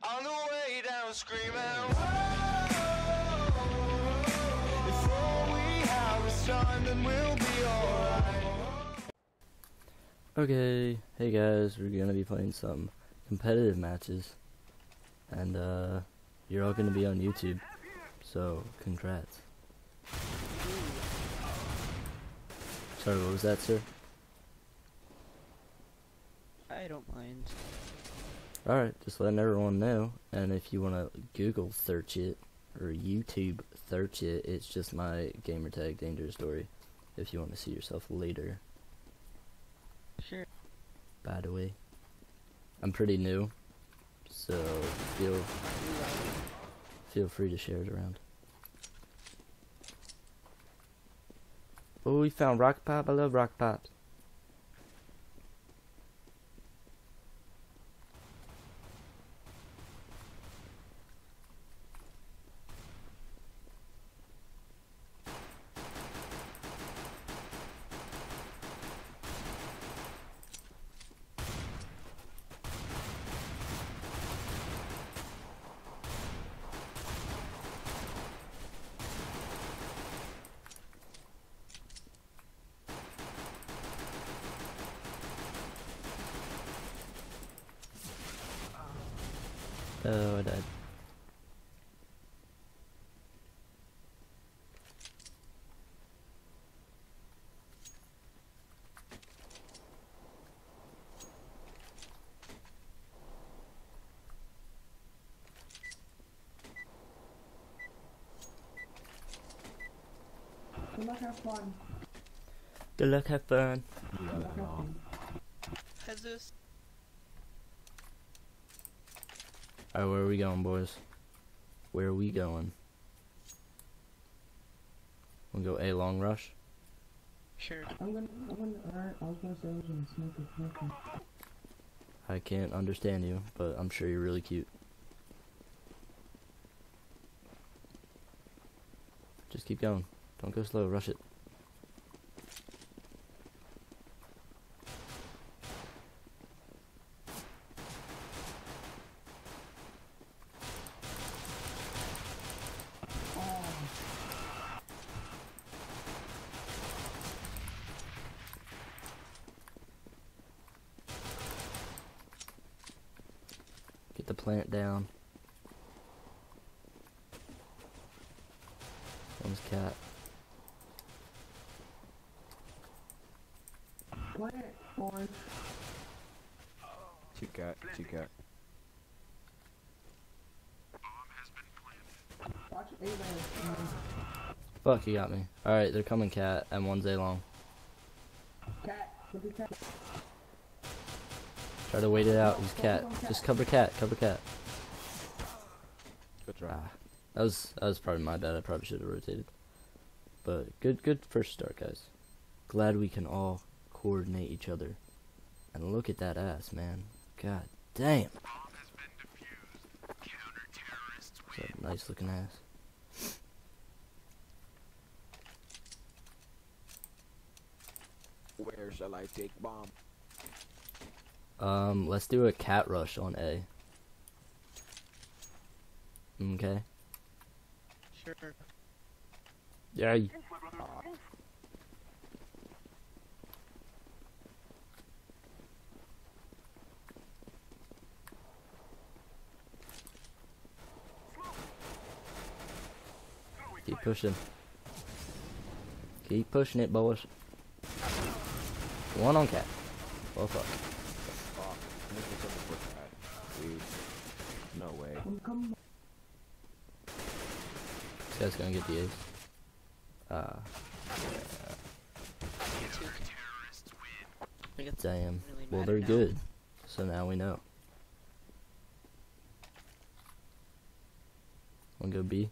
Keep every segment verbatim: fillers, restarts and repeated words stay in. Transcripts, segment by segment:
On the way down screaming, whoa, before we have a son, then we'll be alright. Okay, hey guys, we're gonna be playing some competitive matches, and uh, you're all gonna be on YouTube, so congrats. Sorry, what was that, sir? I don't mind. Alright, just letting everyone know, and if you wanna Google search it, or YouTube search it, it's just my gamertag Dangerous Story, if you want to see yourself later. Sure. By the way, I'm pretty new, so feel feel free to share it around. Oh, we found rock pop. I love rock pops. Oh, I died. Good luck, have fun. Good luck, have fun. Jesus. Alright, where are we going, boys? Where are we going? We'll go A long rush. Sure. I'm gonna, I'm gonna, alright, I was gonna say I was gonna smoke it, smoke it. I can't understand you, but I'm sure you're really cute. Just keep going. Don't go slow, rush it. Get the plant down. One's cat. Plant, boys. Two cat, two cat. Watch A-Land. Fuck, you got me. Alright, they're coming cat, and one's A long. Cat, look at cat. Try to wait it out. He's cat. Just cover cat. Cover cat. Good try. Ah, that was that was probably my bad. I probably should have rotated. But good good first start, guys. Glad we can all coordinate each other. And look at that ass, man. God damn. That's a nice looking ass. Where shall I take bomb? Um, let's do a cat rush on A. Okay. Sure. Yeah. y- Keep pushing. Keep pushing it, boys. One on cat. Oh fuck. Fuck. I'm looking for the cat. Dude. No way. I'm coming. This guy's gonna get the ace. Uh, I get damn. really Well, mad they're now. good. So now we know. Wanna go B?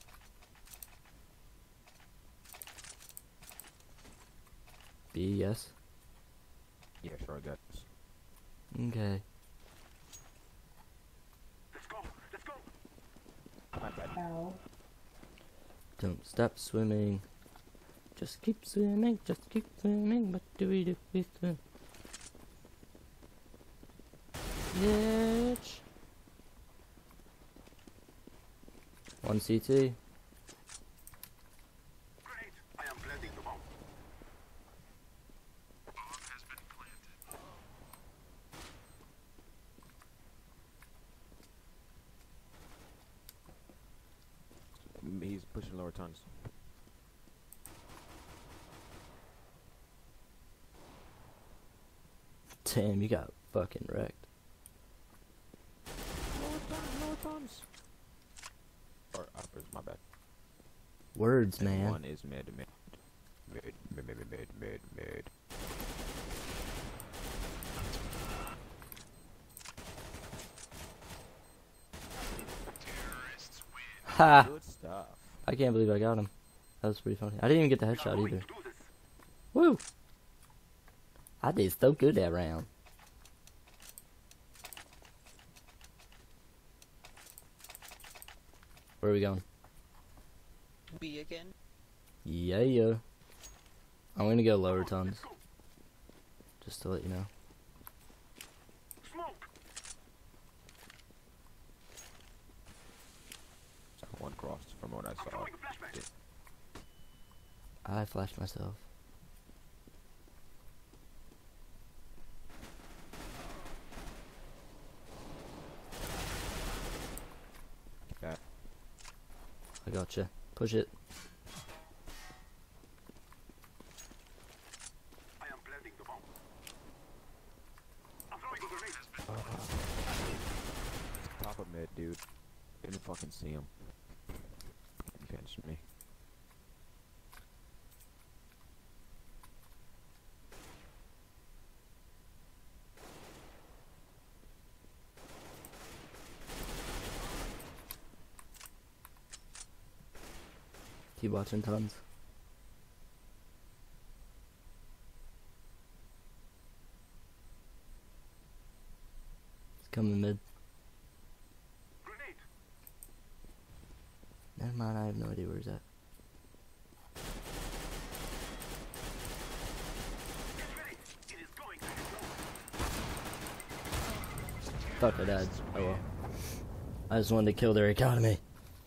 B, yes? Yeah, sure, I guess. Okay. My bad. Ow. Don't stop swimming. Just keep swimming, just keep swimming. What do we do? We swim. Bitch. One C T. I am planting the bomb. Mm, He's pushing lower tons. Damn, you got fucking wrecked. Lower tons, lower tons. Or uppers, my bad. Words, And man. One is mid, mid. Mid, mid, mid, mid, mid, mid. Ha! Good stuff. I can't believe I got him. That was pretty funny. I didn't even get the headshot either. Woo! I did so good that round. Where are we going? B again. Yeah, yeah. I'm gonna go lower tons. Just to let you know. Smoke. One crossed from what I I'm saw. throwing a flashbang. I flashed myself. Yeah. I gotcha. Push it. I am planting the bomb. I'm throwing a grenade. Top of mid, dude. Didn't fucking see him. He finished me. Keep watching tons. It's coming mid. Grenade. Never mind, I have no idea where he's at. Get ready. It is going to explode. Fuck, I died. Oh well. I just wanted to kill their economy.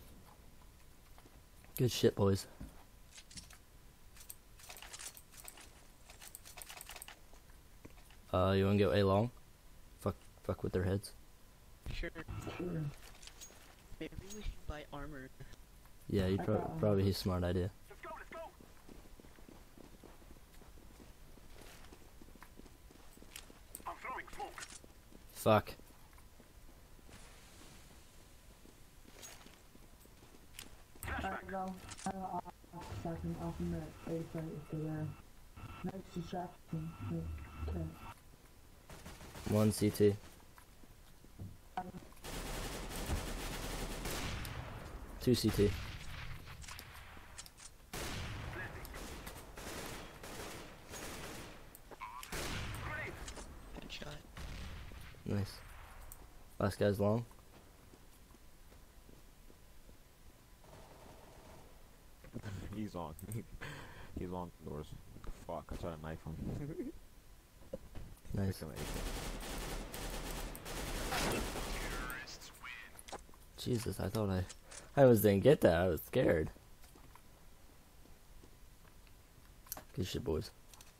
Good shit, boys. Uh, you wanna go A long? Fuck, fuck with their heads. Sure. Sure. Maybe we should buy armor. Yeah, you I pro got one. probably a smart idea. Let's go, let's go. I'm throwing smoke. Fuck. Alright, go. I don't know, off a second, off a minute. A site if they're there. Next distraction. Okay. One C T. Two C T. Grenade. Good shot. Nice. Last guy's long. He's on. He's on doors. Fuck, I tried to knife him. Nice. Freaking Jesus, I thought I, I was didn't get that. I was scared. Good shit, boys.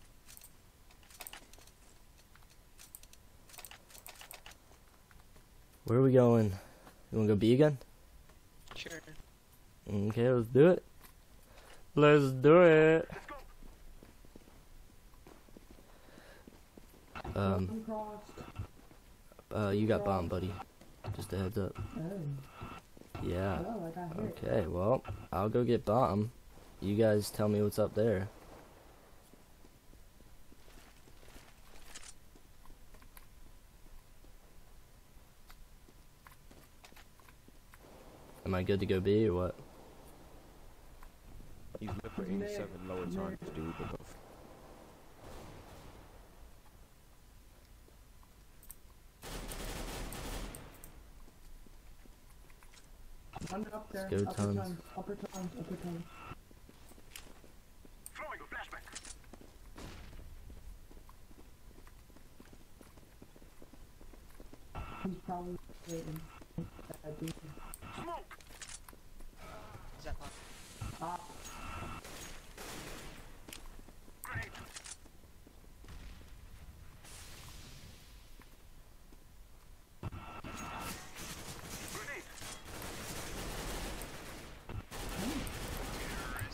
Where are we going? You wanna go B again? Sure. Okay, let's do it. Let's do it. Let's go. Um, One crossed. uh, you got bomb, buddy. Just a heads up. Oh. Yeah. Oh, I got hit. Okay, well, I'll go get bomb. You guys tell me what's up there. Am I good to go B or what? He's lit for eighty-seven lower tons, dude. What the f- One up there. go, upper tons. tons. Upper tons. Upper tons. Throwing a flashback. He's probably waiting. Uh, dude. Smoke.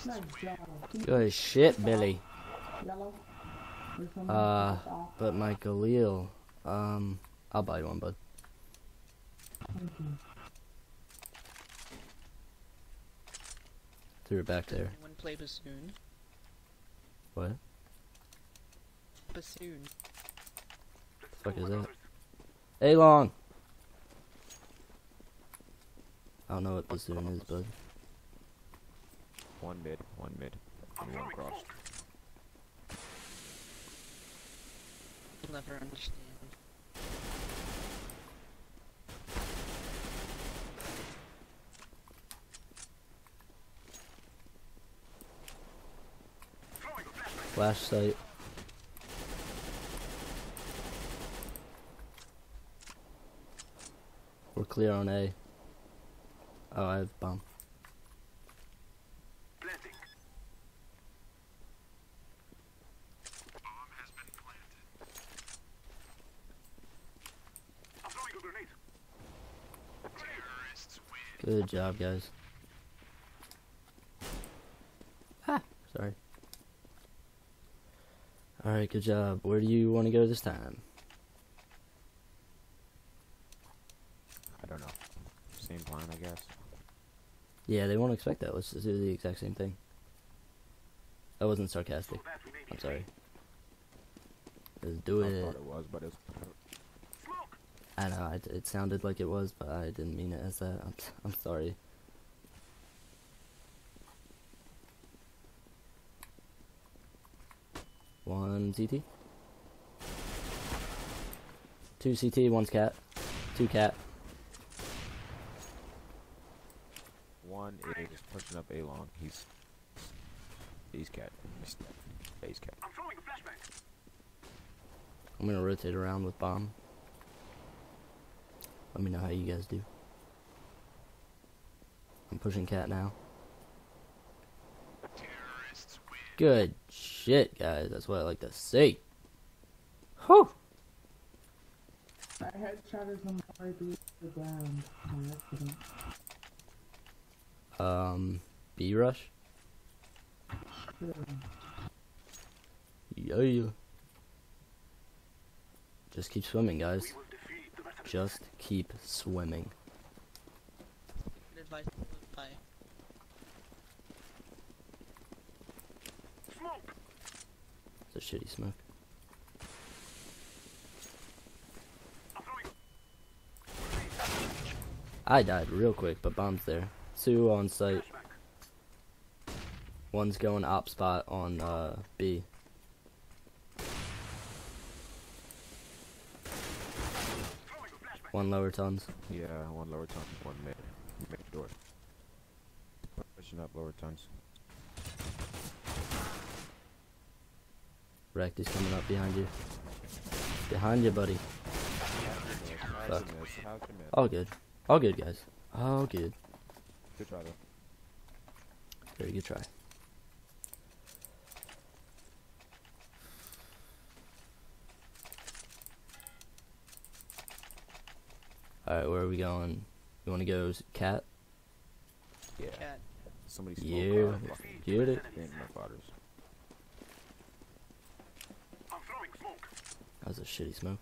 Nice job. Can you Good shit, Billy. yellow? Or something Uh, that's off? but my Galil, um, I'll buy you one, bud. Thank you. Threw it back there. Anyone play bassoon? What? Bassoon. The fuck is that? Hey, long. I don't know what bassoon is, bud. One mid, one mid, and one cross. You'll never understand. Flash sight. We're clear on A. Oh, I have bomb. Good job, guys. Ah, sorry. Alright, good job. Where do you want to go this time? I don't know. Same plan, I guess. Yeah, they won't expect that. Let's just do the exact same thing. That wasn't sarcastic. I'm sorry. Let's do I it. thought it was, but it's. I know, it, it sounded like it was, but I didn't mean it as that. I'm, I'm sorry. One C T. Two C T, one's cat. Two cat. One is pushing up A long. He's. He's cat. He's, he's cat. I'm gonna rotate around with bomb. Let me know how you guys do. I'm pushing cat now. Good shit, guys. That's what I like to see. Whew! I headshotted somebody through the ground by accident. Um, B rush? Sure. Yeah. Just keep swimming, guys. Just keep swimming. Good advice to live by. It's a shitty smoke. I died real quick, but bomb's there. Two on site. One's going op spot on uh, B. One lower tons. Yeah, one lower tons, one mid. Mid door. Pushing up lower tons. Wrecked is coming up behind you. Behind you, buddy. How's Fuck. the miss? How's the miss? All good. All good, guys. All good. Good try though. Very good try. Alright, where are we going? You want to go s- cat? Yeah. Cat. Somebody smoke. Yeah. uh, fucking Get it? in my fathers. That was a shitty smoke.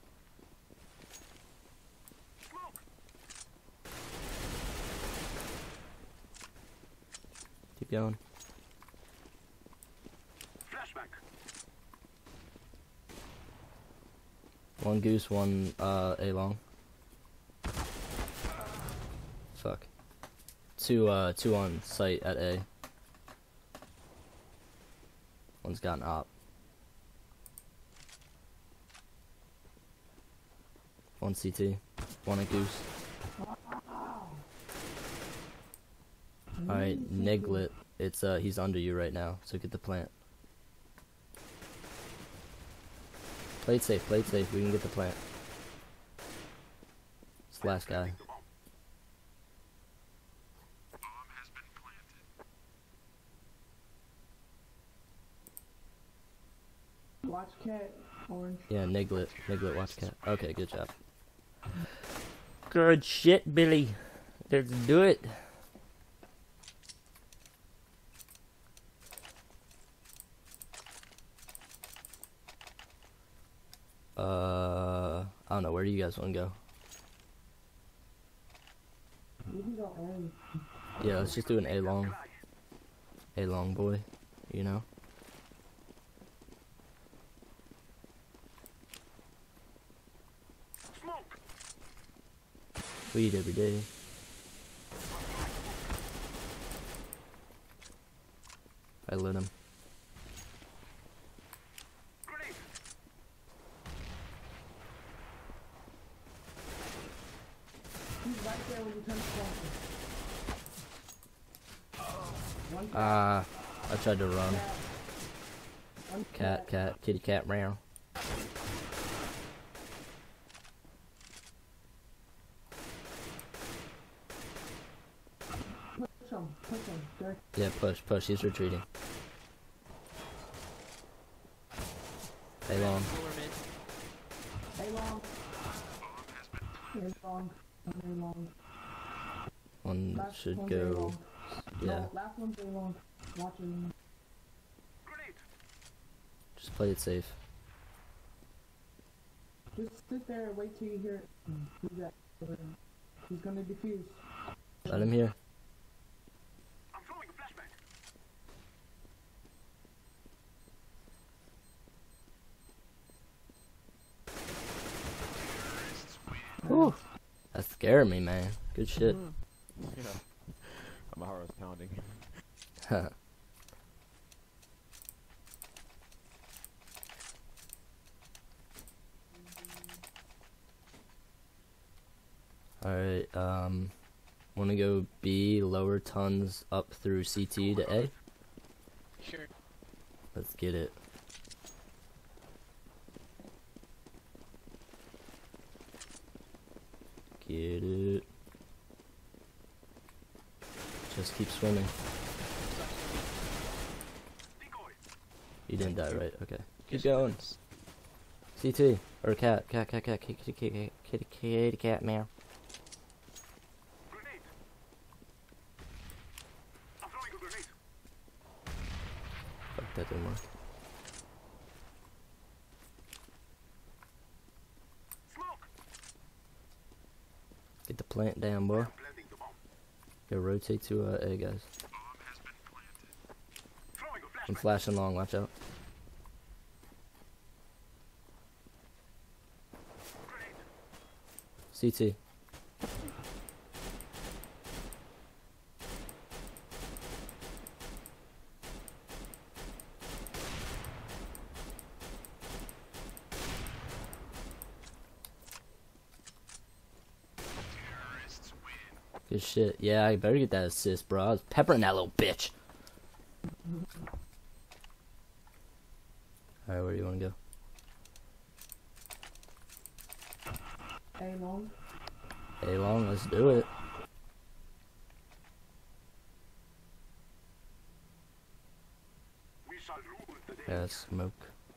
Keep going. One goose, one uh, A long. Fuck. Two uh two on site at A. One's got an op. One C T. One a goose. Alright, Niglet. It's uh he's under you right now, so get the plant. Play it safe, play it safe, we can get the plant. It's the last guy. Watch cat, orange. Yeah, Niglet. Niglet, watch cat. Okay, good job. Good shit, Billy. Let's do it. Uh, I don't know. Where do you guys want to go? We can go A. Yeah, let's just do an A long. A long boy, you know? We eat every day. I lit him. He's right there when you turn the corner. One cat. Ah, I tried to run. cat. One Cat, cat, kitty cat, meow. Push him. Push him. There. Yeah, push, push. He's retreating. A long. Lower mid. A long. A long. One A long. One Last should one's A go. long. Yeah, No, last one's A long. Watch it. just play it safe. Just sit there and wait till you hear. Who's that? He's gonna defuse. Let him hear. Whew. That scared me, man. Good shit. Yeah. My heart was pounding. Alright, um, wanna go B, lower tons up through C T to A? Sure. Let's get it. Get it. Just keep swimming. You didn't die, right? Okay. Keep going. C T. Or cat. Cat, cat, cat, kitty, kitty, kitty, kitty, cat, meow. Fuck, that didn't work. Get the plant down, boy. Go rotate to uh, A, guys. I'm flashing long, watch out. C T. Good shit. Yeah, I better get that assist, bro. I was peppering that little bitch. Alright, where do you want to go? A long. A long, let's do it. Yeah, smoke.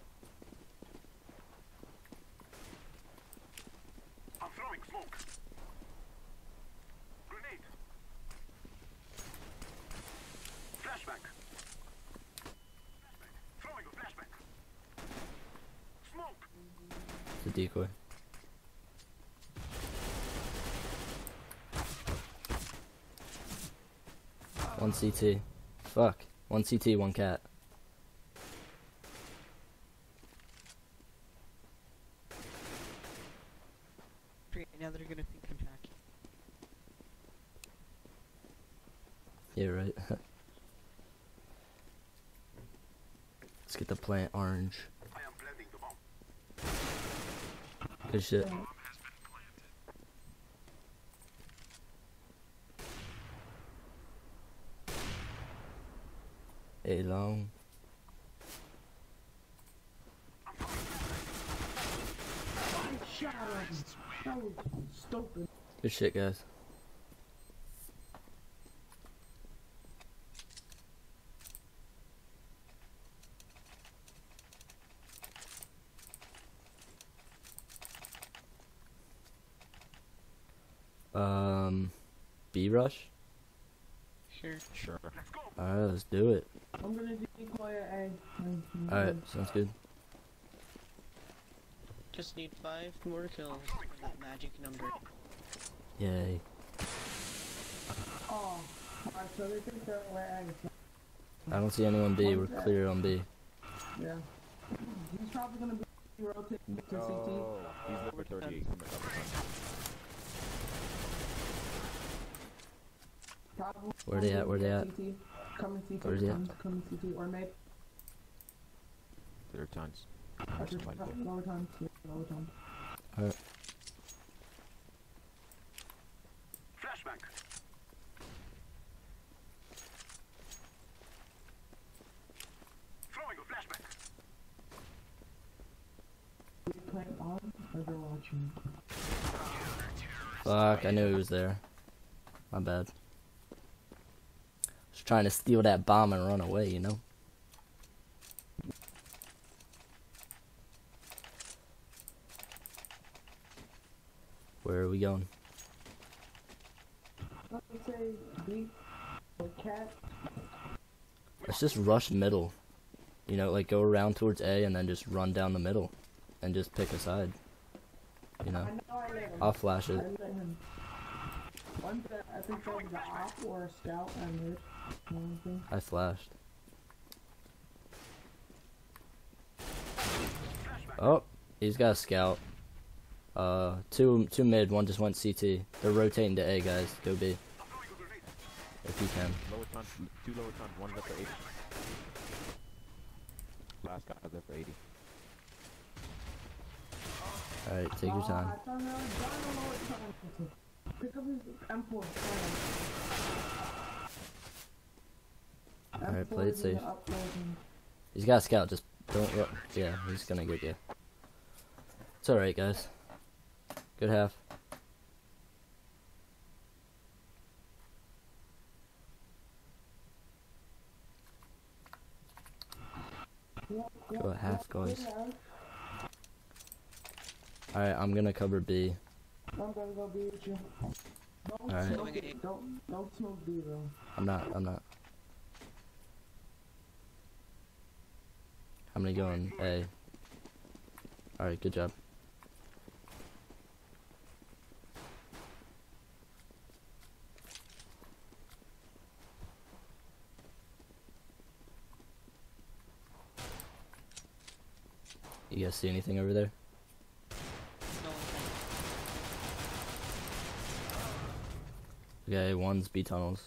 It's a decoy. One C T. Fuck. One C T, one cat. Great, now they're gonna think I'm hacking. Yeah, right. Let's get the plant orange. Good shit. A long. I shot him. That was stupid. Good shit, guys. Um, B rush? Sure. Sure. Alright, let's do it. I'm gonna decoy at A. Alright, sounds good. Just need five more kills for that magic number. Yay. Oh, alright, so they think they're where I don't see anyone B. We're clear on B. Yeah. He's probably gonna be rotating to Oh, he's number thirty-eight. Coming up front. C T. Probably Where they at? Where they at? C T. Coming C T. Where's he at? Coming, coming C T. Or maybe. Third times. Or just Somebody there. lower time. Yeah, lower time. Alright. Flashback. Throwing a flashback. We playing on or they're watching? Fuck, I knew he was there. My bad. Just trying to steal that bomb and run away, you know? Where are we going? Let's say B or cat. Let's just rush middle. You know, like go around towards A and then just run down the middle. And just pick a side. You know? I know I let him. I'll flash I it. let him. One that I think that was an op or a scout I made. One thing. I flashed. Oh, he's got a scout. Uh, two, two mid, one just went C T. They're rotating to A, guys. Go B. If you can. Lower ton, two lower ton, one left for eighty. Last guy left for eighty. Alright, take your time. Ah, I found out John don't know what time. Pick up his M four. Alright, play it safe. Uploading. He's got a scout, just don't ru- yeah, he's gonna get you. It's alright, guys. Good half. Go at half, guys. Alright, I'm gonna cover B. I'm gonna go be with you. Don't Alright. smoke it. Don't, don't smoke B though. I'm not, I'm not. How many going? A. Alright, good job. You guys see anything over there? No one Okay, one's B tunnels.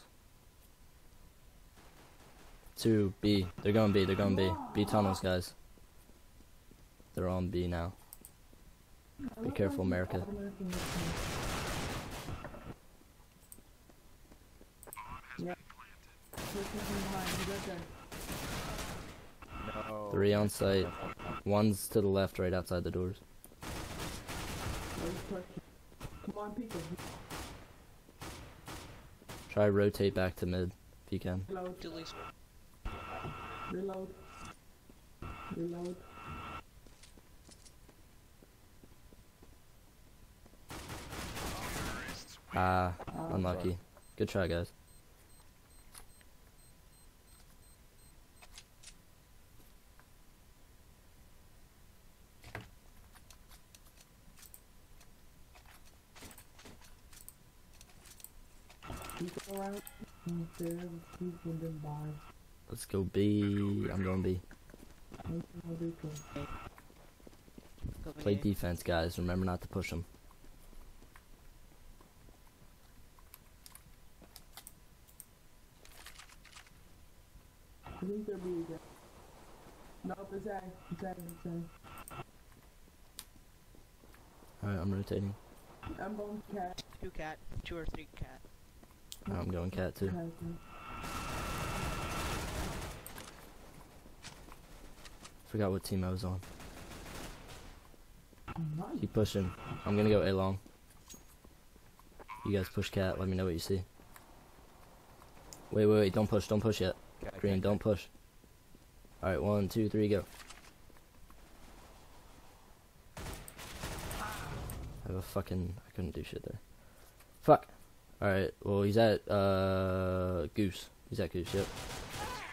Two, B. They're going B, they're going B. B tunnels, guys. They're on B now. Be careful, America. Yeah. No. Three on site. One's to the left, right outside the doors. Come on, people. Try rotate back to mid, if you can. Reload. Delete. Reload. Reload. Ah, unlucky. Good try, guys. People around. And if there's people, then buy. Let's go B. I'm going B. I'll be cool. Going Play A. defense, guys. Remember not to push them. I think they're B again. Nope, it's A. It's A. It's A. Alright, I'm rotating. I'm going cat. Two cat, two or three cat. I'm going cat too. Cat, Forgot what team I was on. Nice. Keep pushing. I'm gonna go A long. You guys push cat. Let me know what you see. Wait, wait, wait. Don't push. Don't push yet. Cat, Green, cat, don't push. Alright, one, two, three, go. I have a fucking... I couldn't do shit there. Fuck. Alright, well, he's at, uh... Goose. He's at Goose, yep.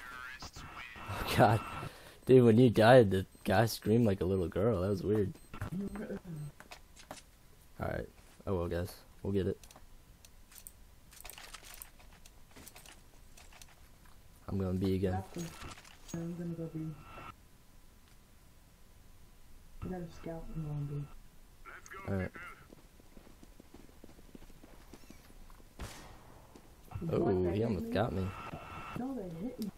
Oh, God. Dude, when you died, the guy screamed like a little girl. That was weird. Alright. Oh well, guys. We'll get it. I'm going B again. That's the- I'm gonna go B. I got a scout and on B. Alright. What, Oh, they he hit almost me? got me. No, they hit me.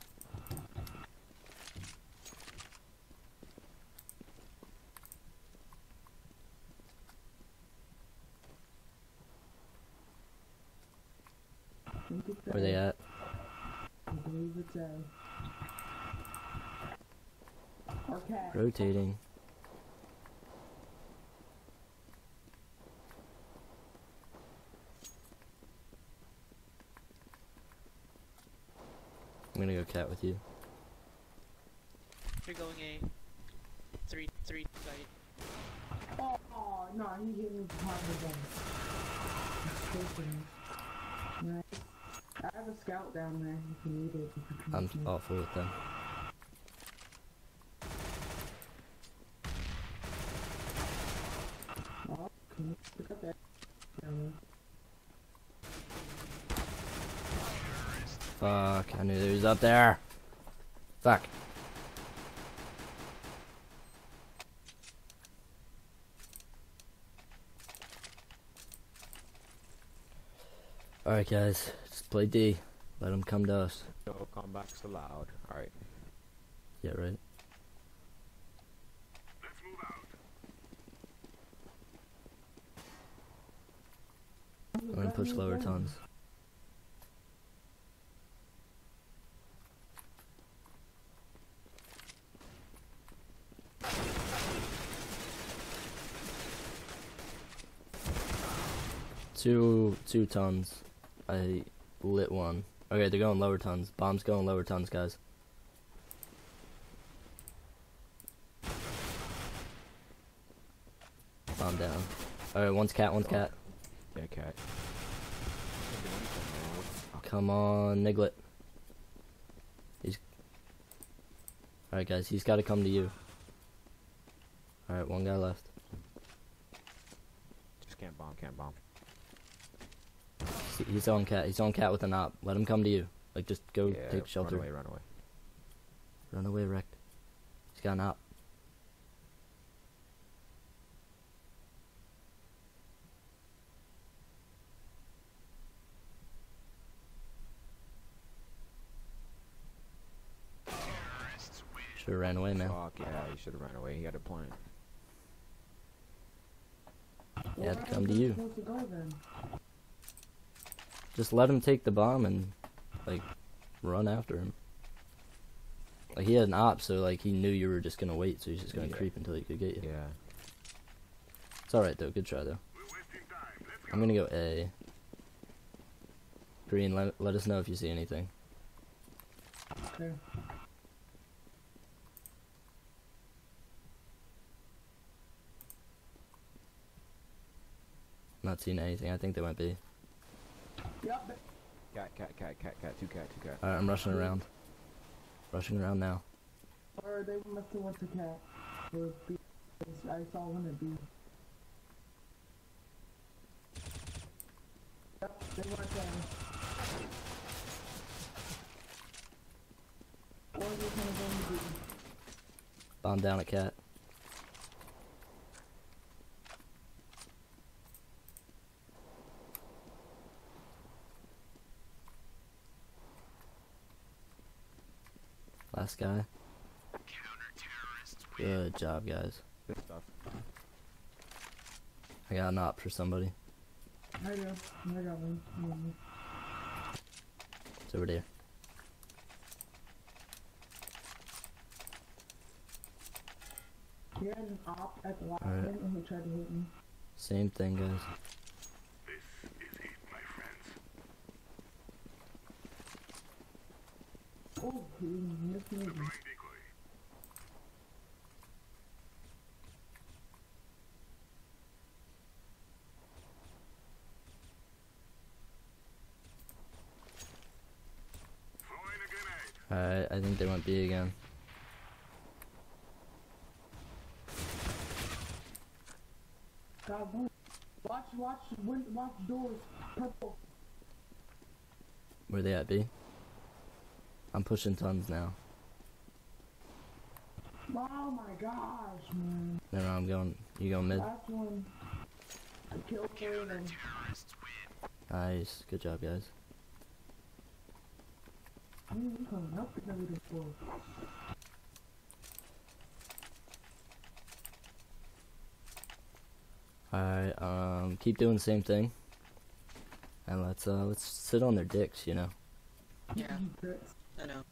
I think it's Where they A. at? I believe it's A. Or cat. Rotating. I'm gonna go cat with you. You're going a three three site. Oh, oh, no, he hit me behind the gun. Nice. I have a scout down there if you need it. If you can I'm use it. awful with them. Oh, can you pick up that? Down Fuck, I knew he was up there. Fuck. Alright guys, just play D. Let them come to us. No comebacks allowed. Alright. Yeah, right? I'm there. gonna push lower tons. Two, two tons. I lit one. Okay, they're going lower tons. Bomb's going lower tons, guys. Bomb down. Alright, one's cat, one's cat. Yeah, cat. Come on, Niglet. He's... Alright, guys, he's gotta come to you. Alright, one guy left. Just can't bomb, can't bomb. He- He's on cat. He's on cat with an op. Let him come to you. Like, just go Yeah, take shelter. Run away, run away. Run away, wrecked. He's got an op. Should've ran away, man. Fuck yeah, he should have ran away. He had a plan. He had to Where come to am I you. supposed to go then? Just let him take the bomb and, like, run after him. Like, he had an op, so, like, he knew you were just gonna wait, so he's just gonna Yeah. creep until he could get you. Yeah. It's alright, though. Good try, though. I'm gonna go A. Green, let, let us know if you see anything. Okay. Not seeing anything. I think they went B. Yep. Cat, cat, cat, cat, cat, two cat, two cat. Alright, I'm rushing around. Rushing around now. Or they must have went to cat. Or B. I saw one at B. Yep, they went down. Or they're gonna go to B. Bomb down at cat. Last guy. Good job, guys. Good stuff. I got an op for somebody. I do. I got one. Mm-hmm. It's over there. He had an op at the last Alright. minute and he tried to hit me. Same thing, guys. Oh, he missed me. Alright, I think they went B again. watch, win, watch doors. Purple. Where they at, B? I'm pushing tons now. Oh my gosh, man. No, no, I'm going. You going mid? Last one. I killed three of them. Nice. Good job, guys. Mm, I'm coming up with another four. Alright, um, keep doing the same thing. And let's, uh, let's sit on their dicks, you know? Yeah, I know.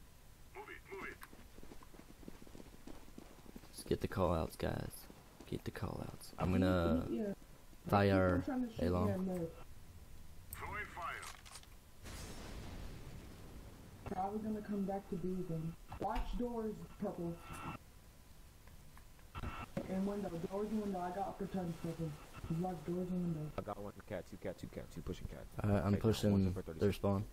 Let's get the call outs, guys. Get the call outs. I'm gonna Yeah. fire Keep on trying to shoot A long. me at mid. Probably gonna come back to B then. Watch doors, purple. And window, doors and window. I got protection purple. Watch doors and window. I got one cat, two cat, two cat, two pushing cat. Alright, I'm Okay, pushing one for thirty their spawn.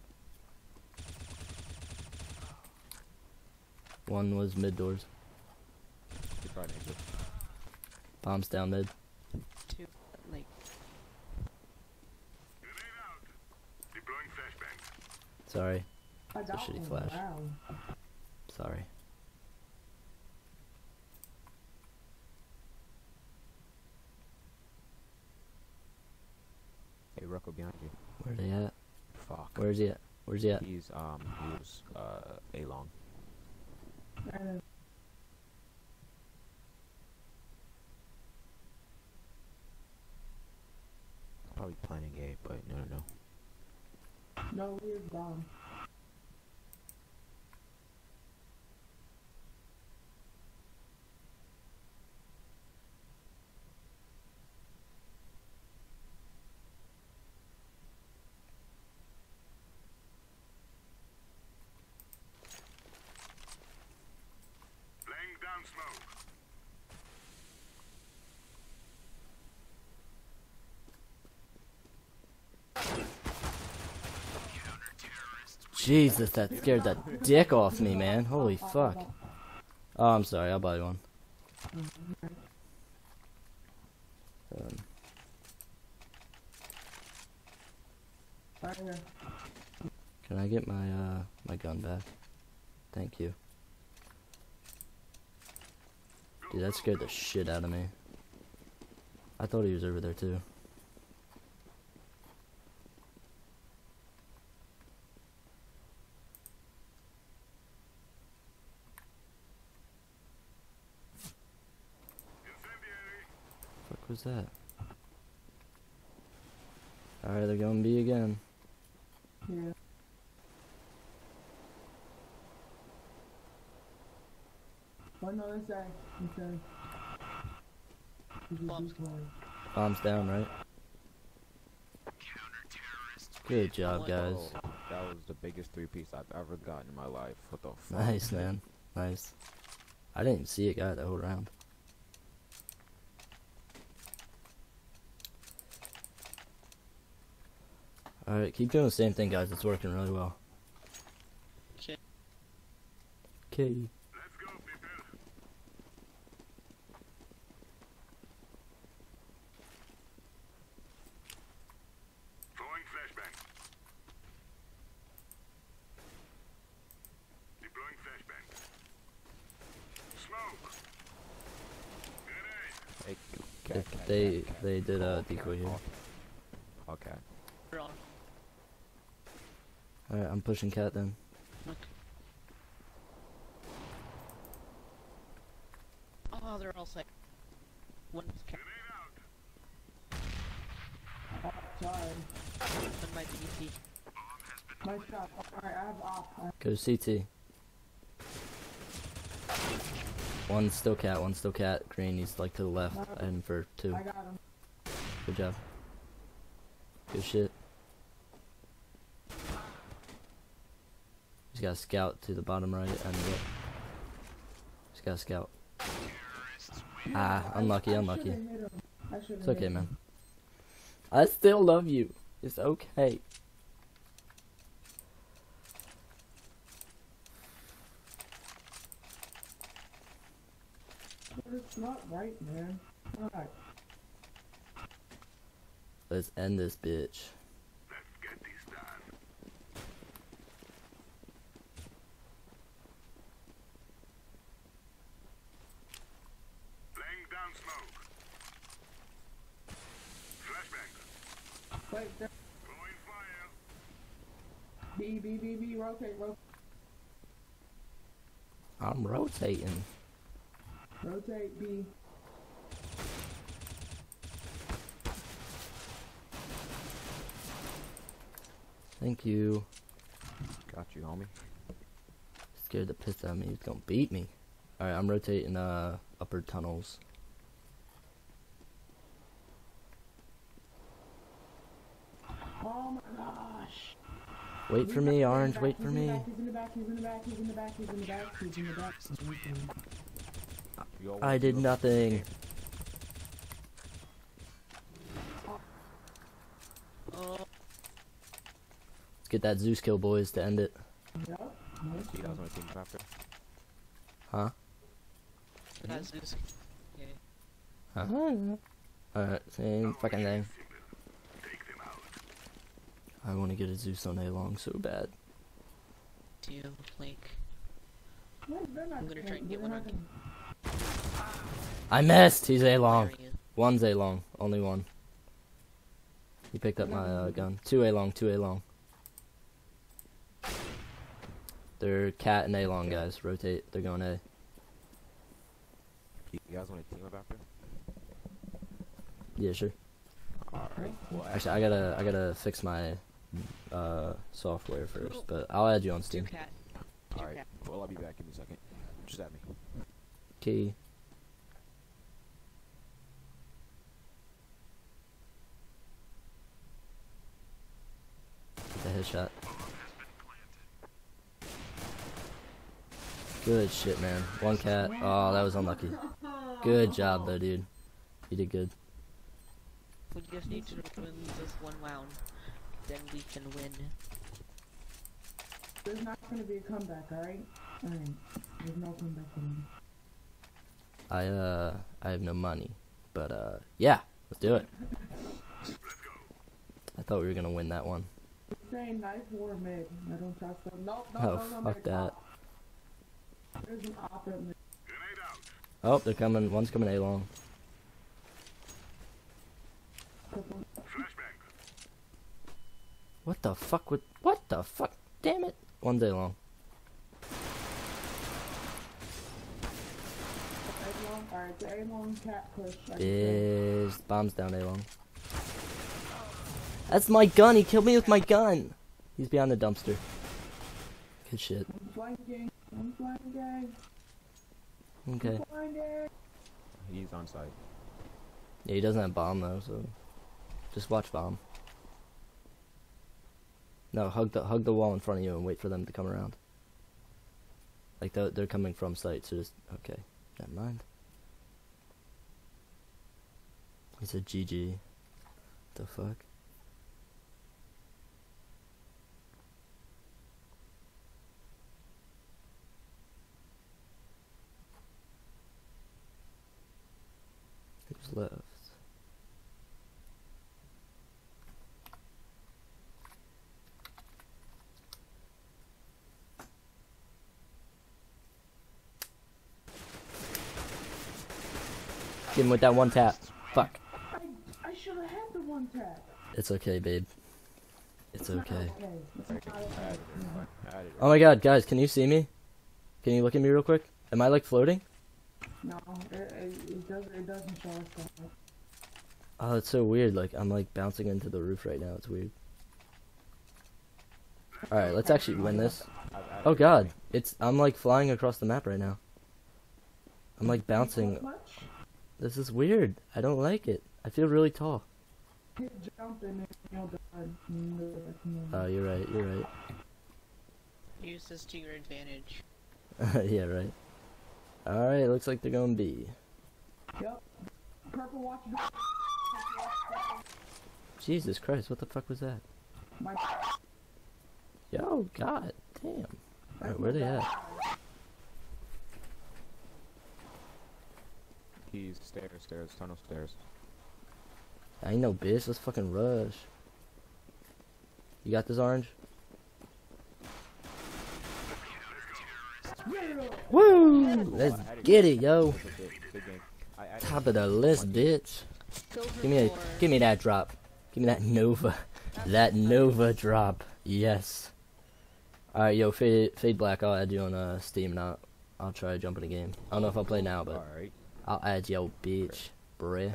One was mid doors. Keep trying to exit. Bombs down mid. Two, like, Sorry. I got shitty one. flash. Wow. Sorry. Hey, Rucko behind you. Where they at? Fuck. Where's he at? Where's he at? He's, um, he was, uh, A long. And Probably planning A, but no, no, no. no weird bomb. Jesus, that scared the dick off me, man. Holy fuck. Oh, I'm sorry. I'll buy you one. Um, Right here. can I get my uh my gun back? Thank you. Dude, that scared the shit out of me. I thought he was over there too. Fuck was that? Alright, they're going B again. Yeah. One on this side. This side. This is Bombs. this one. Bombs down, right? Good job, guys. Oh, that was the biggest three piece I've ever gotten in my life. What the fuck? Nice, man. Nice. I didn't even see a guy the whole round. Alright, keep doing the same thing, guys. It's working really well. okay. Okay. Hey, They cat, cat, they, cat, cat. they did a Call, decoy cat, here. call. Call cat. Wrong. Alright, I'm pushing cat then. Okay. Oh, they're all sick. One was cat. Oh, sorry. One might be E T. Nice shot. Alright, I have off. I Go to C T. One still cat, one still cat. Green, he's like to the left. I hit him for two. I got him. Good job. Good shit. He's got a scout to the bottom right and yep. He's got a scout. Ah, unlucky, I unlucky. should've hit him. I should've It's okay, hit him. man. I still love you. It's okay. But it's not right, man. Alright. Let's end this bitch. Let's get this done. Laying down smoke. Flashbang. Wait, there. Throwing fire. B, B, B, B, rotate, rotate. I'm rotating. Rotate, B. Thank you. Got you, homie. Scared the piss out of me. He's gonna beat me. Alright, I'm rotating uh upper tunnels. Oh my gosh. Wait for me, Orange. Wait for me. He's in the back, he's in the back, he's in the back, he's in the back, he's in the back, he's in the back. You all I want did to- nothing. Oh, Let's get that Zeus kill, boys, to end it. Yep. You guys want to team up after? Huh? that's just. Yeah. Huh? Alright, same fucking thing. Take them out. I want to get a Zeus on A long so bad. Do you like? No, they're not I'm gonna try and get they're one not on. gonna- I missed. He's A long. Where are you? One's A long. Only one. He picked up my uh, gun. Two A long. Two A long. They're cat and A long guys. Rotate. They're going A. You guys want to team up after? Yeah, sure. Alright. Well, Actually, I gotta I gotta fix my uh software first, but I'll add you on Two Steam. cat. Two Alright. cat. Well, I'll be back. Give me a second. Just at me. Key. Get the headshot. Good shit, man. One cat. Oh, that was unlucky. Good job, though, dude. You did good. We just need to win this one round, then we can win. There's not gonna be a comeback, alright? Alright. There's no comeback for me. I uh, I have no money, but uh, yeah, let's do it. I thought we were gonna win that one. Saying knife war mid. I don't trust them. Nope, no, Oh, no, no, fuck mid. that. There's an op at mid. Grenade out. Oh, they're coming. One's coming A long. Flashbang. What the fuck with? What the fuck? Damn it! One's A long. A-long, alright, the A-long cat push. I can say. Is bombs down A long. That's my gun. He killed me with my gun. He's behind the dumpster. Good shit. I'm flanking. I'm flanking. Okay. I'm flanking. He's on site. Yeah, he doesn't have bomb though, so just watch bomb. No, hug the hug the wall in front of you and wait for them to come around. Like they're, they're coming from site, so just okay. Never mind. He said G G. The fuck? Who's left? Get him with that one tap. Fuck. I, I should have had the one tap. It's okay, babe. It's okay. Okay. It's not I okay. added it. I added it. Oh my god, guys, can you see me? Can you look at me real quick? Am I like floating? No, it, it, it doesn't. It doesn't show us that. Oh, it's so weird. Like, I'm like bouncing into the roof right now. It's weird. Alright, let's actually win this. I've added Oh it. god. It's, I'm like flying across the map right now. I'm like bouncing. Much? This is weird. I don't like it. I feel really tall. Hit jump and then you'll die. Mm, Oh, you're right. You're right. Use this to your advantage. Yeah, right. Alright, looks like they're going B. Yep. Purple watch. Jesus Christ, what the fuck was that? My. Yo, god damn. Alright, where they at? He's stairs, stairs, tunnel stairs. I ain't no bitch. Let's fucking rush. You got this, Orange? Woo! Let's get it, yo. Top of the list, bitch. Silver Give me a, four. give me that drop. Give me that Nova. That Nova drop. Yes. Alright, yo, fade, fade black. I'll add you on uh, Steam and I'll, I'll try to jump in the game. I don't know if I'll play now, but Alright. I'll add yo, bitch. Bruh.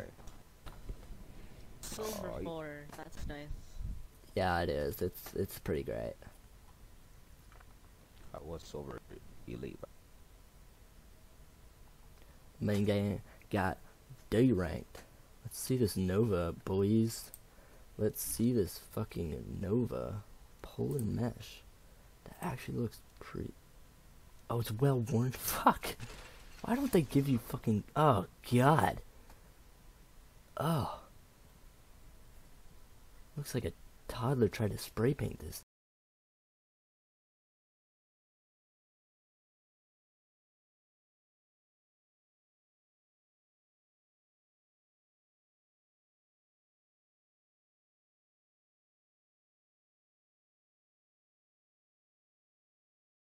Silver Oh, you- four. That's nice. Yeah, it is. It's it's pretty great. I was silver elite. Main game got D ranked. Let's see this Nova, boys. Let's see this fucking Nova. Polar mesh. That actually looks pretty. Oh, it's well worn. Fuck. Why don't they give you fucking? Oh God. Oh. Looks like a toddler tried to spray paint this